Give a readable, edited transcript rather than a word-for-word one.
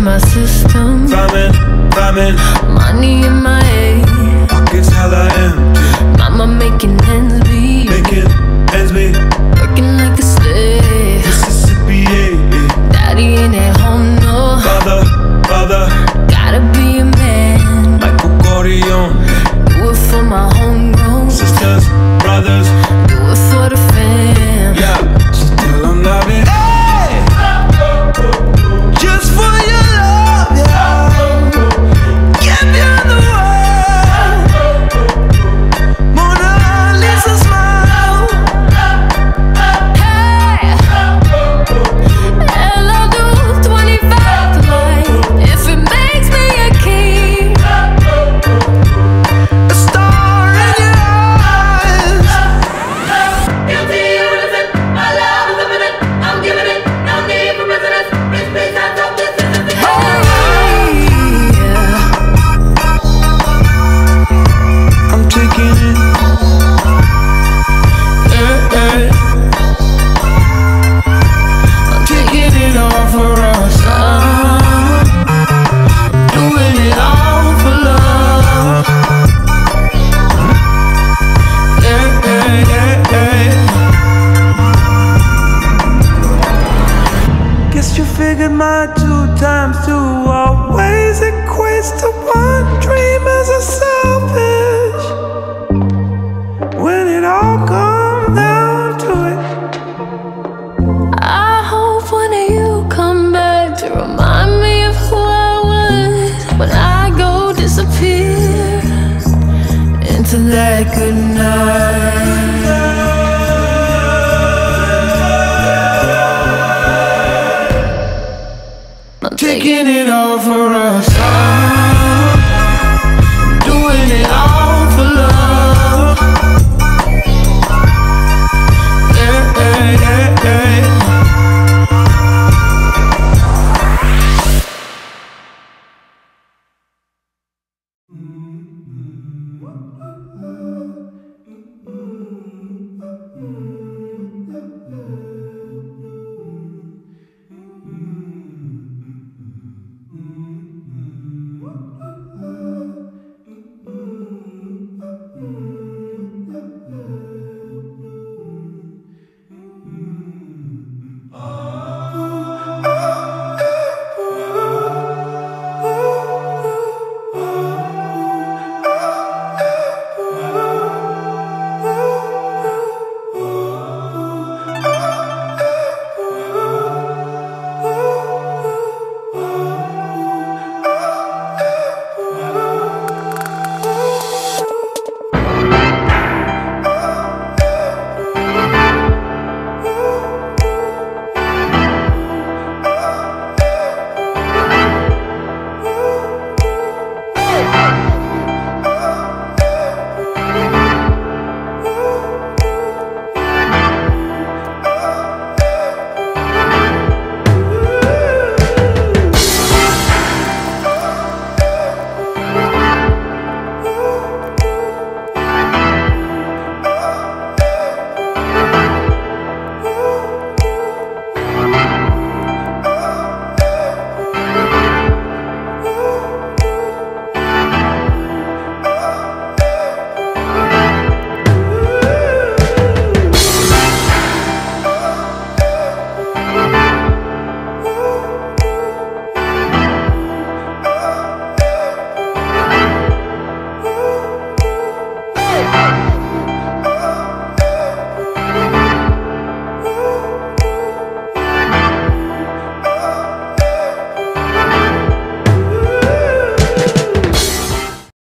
my system. Vibing, money in my head, pockets hella empty. mama making ends meet, Making ends meet. working like a slave. Mississippi, yeah. Daddy ain't at home, no. Father, Gotta be a man. Michael Corleone. Do it for my homegrown. Sisters, brothers, Do it for the fam. yeah. So tell them love it. Hey! Just for your love, yeah. Give you the world. Mona Lisa smile. Hey, and I'll do 25 tonight if it makes me a king. A star in your eyes. Guilty, innocent, my love is imminent. I'm giving it, no need for resonance. This place I talk, this is the I'm taking it. I'm taking it all for us. Doing it all for love. Guess you figured my 2 times 2 always equates to 1. Dream as a selfish when it all comes down to it. I hope one of you come back to remind me of who I was when I go disappear into that good night. I'm taking it all for us.